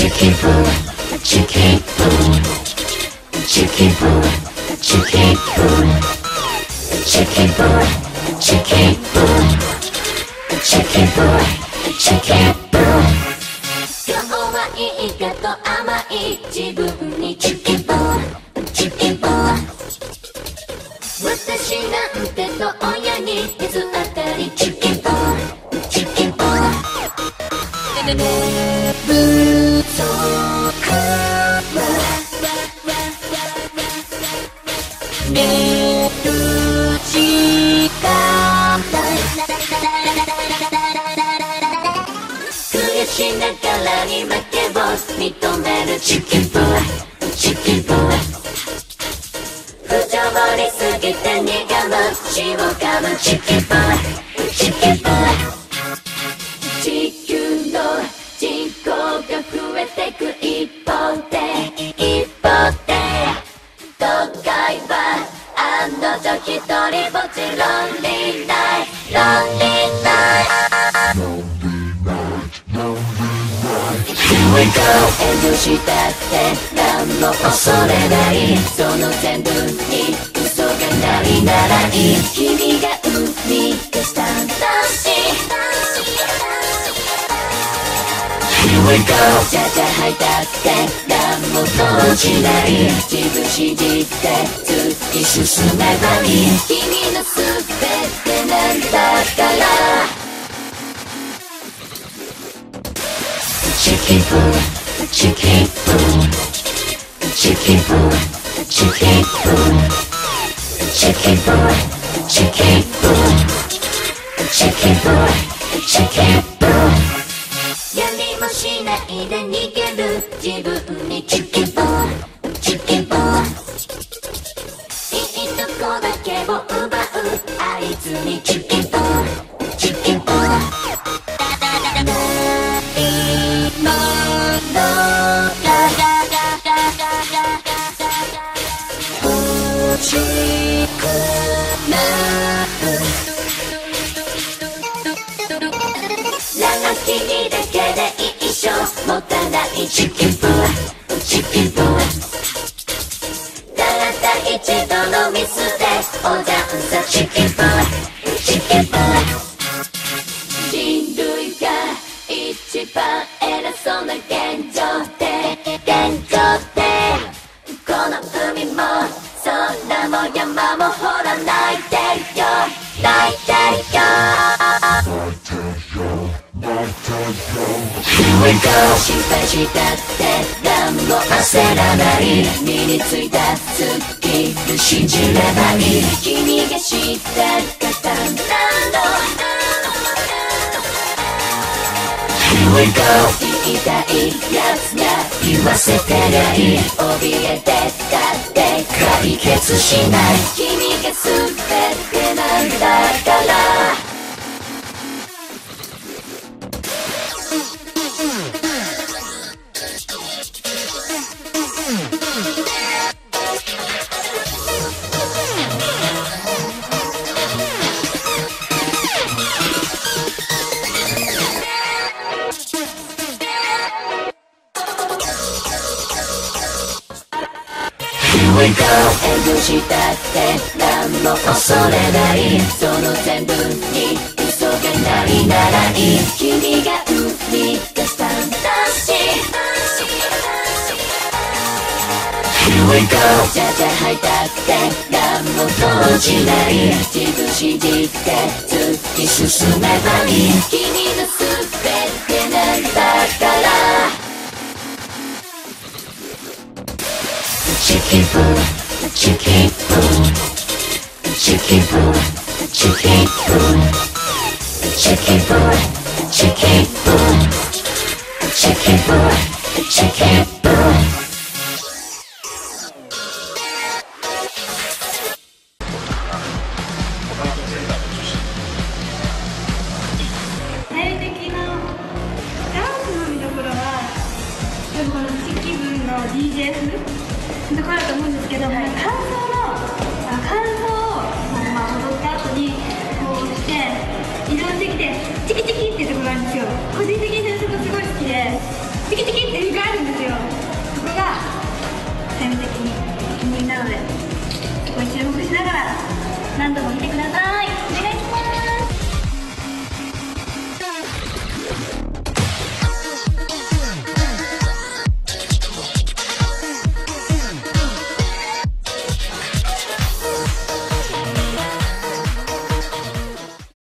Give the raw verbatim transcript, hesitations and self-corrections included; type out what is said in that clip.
TIKI BUN, TIKI BUN, TIKI BUN, TIKI BUN, TIKI BUN, TIKI BUN, TIKI BUN, TIKI BUN。今日はいいかと甘い自分にTIKI BUN、TIKI BUN。私なんてと親に水当たりTIKI BUN、TIKI BUN。不足は寝る時間悔しながらに負けを認めるTIKI BUN、TIKI BUN。不条理すぎて苦む血を噛むTIKI BUN、TIKI BUN。地球の人口が増えてく一方で一方で都会は案の定一人ぼっちロンリーナイト、ロンリーナイト。Here we go。 遠慮したって何も恐れない、その全部に嘘がないならいい、君が生み出した魂。Here we go。 じゃじゃ吐いたって何も動じない、自分信じて突き進めばいい、君のすべてなんだから。TIKI BUN、TIKI BUN、TIKI BUN、TIKI BUN、TIKI BUN、TIKI BUN、TIKI BUN、TIKI BUN。やりもしないで逃げる自分にTIKI BUN、TIKI BUN。いいとこだけを奪うあいつにTIKI BUN、TIKI BUN。今のが欲しくなる長きにだけで一生もたないTIKI BUN、TIKI BUN。たった一度のミスでおだんさTIKI BUN、TIKI BUN。人類が一番偉そうな現状で現状でこの海も空も山もほら泣いてるよ、泣いてるよ。Here we go。 心配したって何も焦らない、身についたスキル信じればいい、君が知ってる方なの。Here we go。 言いたいやつが言わせてりゃいい、怯えてたって解決しない、君が全てなんだから。遠慮したって何も恐れない、その全部に嘘がないならいい、君が生み出した魂。Here we go。 じゃじゃ吐いたって何も動じない、自分信じて突き進めばいい、君のすべてなんだから。TIKI BUN、TIKI BUN、TIKI BUN、TIKI BUN、TIKI BUN、TIKI BUN、TIKI BUN、TIKI BUN。 体的なダンスの見どころはこのTIKI BUNの ディージェー 風ところだと思うんですけど、はい、感想の感想を、まあ、踊った後にこうして移動してきてチキチキっていうところなんですよ。個人的にそこすごい好きでチキチキっていうのがあるん何度も見てく